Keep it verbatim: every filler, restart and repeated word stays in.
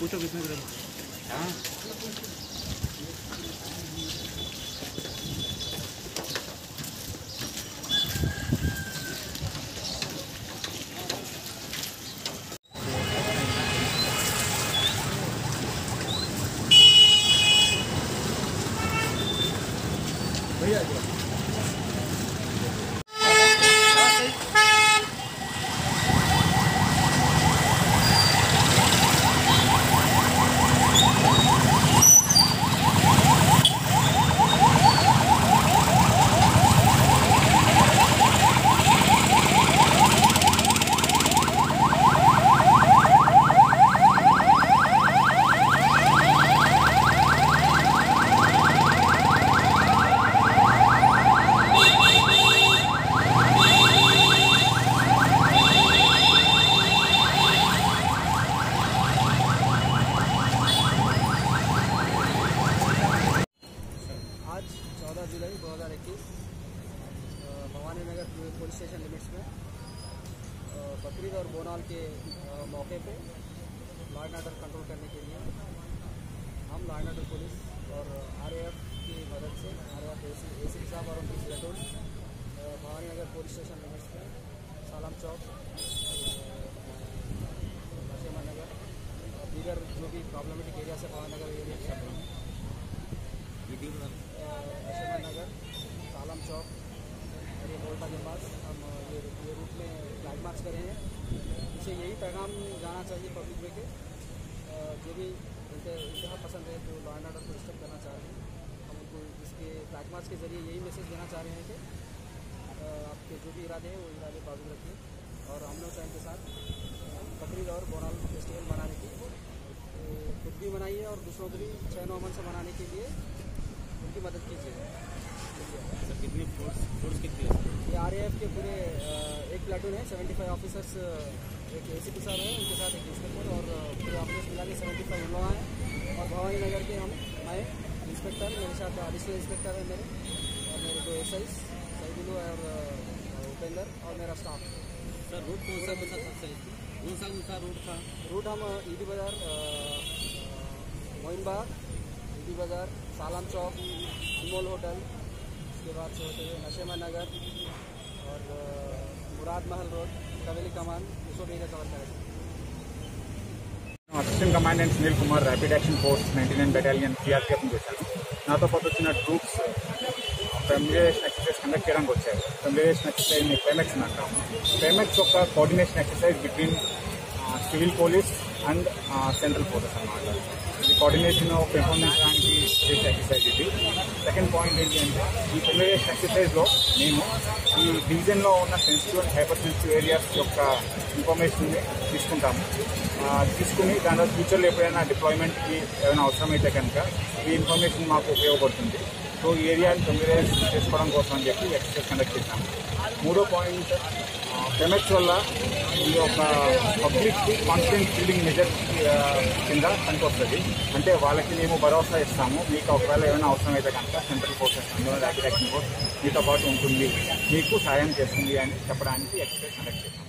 पूछो कितने ग्राम। हाँ भैया चौदह जुलाई दो हज़ार इक्कीस Bhavani Nagar police station limits में बकरीद और बोनाल के मौके पे लॉ एंड ऑर्डर कंट्रोल करने के लिए हम लॉ एंड ऑर्डर पुलिस और आरएएफ की मदद से आरएएफ एसी साहब और उनकी platoon Bhavani Nagar police station limits में सालाम चौक, नशेमा नगर और दीगर जो भी प्रॉब्लमेटिक एरिया से भवानी नगर एरिया नशेमा नगर, सालाम चौक और ये बोल्टा के पास हम ये ये रूट में फ्लैग मार्च करे हैं। इसे यही पैगाम जाना चाहिए पब्लिक वे के जो भी उनके इंतहा पसंद है, जो लॉ एंड ऑर्डर को डिस्टर्ब करना चाह रहे हैं, हम उनको इसके फ्लैग मार्च के जरिए यही मैसेज देना चाह रहे हैं कि आपके जो भी इरादे हैं वो इरादे बाजू रखिए और हम लोग टाइम के साथ बकरीद और बोनाल फेस्टिवल मनाने की खुद भी मनाइए और दूसरों को भी चैन अमन से मनाने के लिए उनकी मदद कीजिए। सर कितनी फोर्स फोर्स कितनी है? ये आरएएफ के पूरे एक प्लाटून है, सेवेंटी फाइव ऑफिसर्स, एक एसीपी साहब हैं, उनके साथ एक इंस्पेक्टर और पूरे ऑफिस मिला के सेवेंटी फाइव लोग हैं। और भवानी नगर के हम मैं इंस्पेक्टर, मेरे साथ एडिशनल इंस्पेक्टर है मेरे और मेरे दो एस आई सईदुल्लू और उपेंद्र और मेरा स्टाफ। सर रूट कौन सा कौन सा कौन सा कौन सा रूट था? रूट हम ईदी बाज़ार, मोइनबाग, ईदी बाज़ार, सालाम चौक, अनमोल होटल, उसके बाद से होते हुए नशेमा नगर और मुराद महल रोड, कवेली कमान, इस एरिया कवर करेंगे। Assistant commandant Sunil Kumar, rapid action force ninety nine battalion CRPF నుంచి వచ్చాను. నాతో పాటు వచ్చిన ట్రూప్స్ ఫెమిలియరేషన్ ఎక్సర్సైజ్ కండక్ట్ చేయడానికి వచ్చారు. ఫెమిలియరేషన్ ఎక్సర్సైజ్ని ఫెమెక్స్ అంటాము. ఫెమెక్స్ ఒక coordination exercise between civil police and central forces అన్నమాట. ఇది కోఆర్డినేషన్ పెంపొందించడానికి చేసే ఎక్సర్సైజ్ ఇది. సెకండ్ పాయింట్ ఏంటి అంటే ఈ ఫెమిలియరేషన్ ఎక్సర్సైజ్లో మేము ఈ డివిజన్లో ఉన్న sensitive and hyper sensitive areas యొక్క ఇన్ఫర్మేషన్ని తీసుకుంటాము. తీసుకుని దానిలో ఫ్యూచర్లో ఎప్పుడైనా డిప్లాయ్మెంట్కి ఏమైనా అవసరమైతే కనుక ఈ ఇన్ఫర్మేషన్ మాకు ఉపయోగపడుతుంది. సో ఈ ఏరియాని ఫెమిలియరైజ్ చేసుకోవడం కోసం అని చెప్పి ఎక్సర్సైజ్ కండక్ట్ చేశాము. మూడో పాయింట్, ఫెమెక్స్ వల్ల ఈ యొక్క పబ్లిక్కి కాన్ఫిడెన్స్ బిల్డింగ్ మెజర్ కింద పనికొస్తుంది. అంటే వాళ్ళకి మేము భరోసా ఇస్తాము, మీకు ఒకవేళ ఏమైనా అవసరమైతే కనుక సెంట్రల్ ఫోర్సెస్ అందులో ర్యాపిడ్ యాక్షన్ ఫోర్స్ మీతో పాటు ఉంటుంది, మీకు సాయం చేస్తుంది అని చెప్పడానికి ఎక్సర్సైజ్ కండక్ట్ చేస్తాము.